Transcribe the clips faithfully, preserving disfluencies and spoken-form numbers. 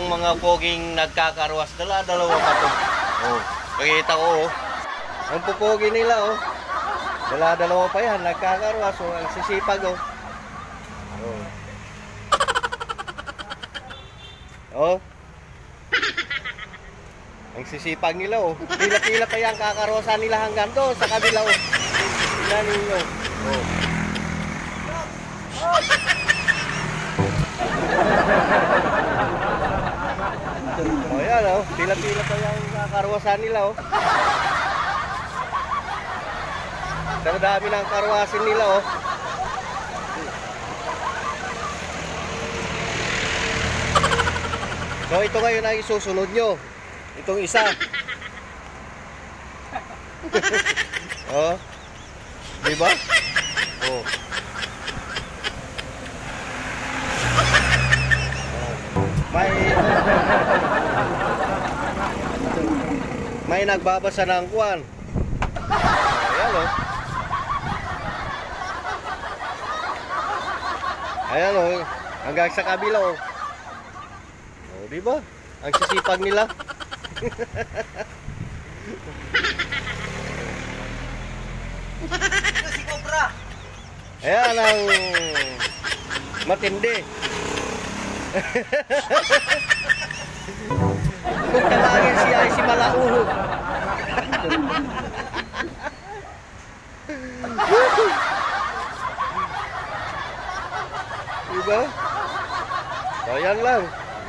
mga poging nagkakarwas. Dala, dalawa pa to. Oh, pakita ko oh. Ang pupogi nila oh. Dala, dalawa pa yan, nagkakarwas. Oh, ang sisipag oh. Oh. Oh. Ang sisipag nila oh. Pila-pila pa yan kakarosa nila hanggang doon sa kabila oh. Tingnan ninyo. Oh. Oh yan oh. Pila-pila pa yan kakarosa nila oh. Ang dami ng karwasin nila oh. So ito ngayon ang isusunod nyo. Itong isa. Oh. Diba? Oh. May May nagbabasa ng kuwan. Ayan oh. Ayan oh. Hanggang sa kabila oh. Oh, diba? Ang sisipag nila. Si Cobra. Ayan ang matindi. Kung tawagin siya ay si Malauhog. Diba? So yan lang.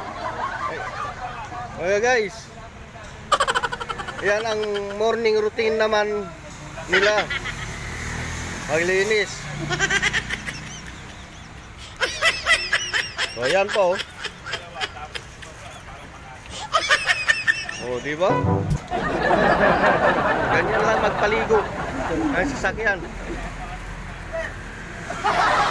Okay guys. Yan ang morning routine naman nila. Maglinis. So yan po. Oh, di ba? Ganyan lang magpaligo ang sasakyan.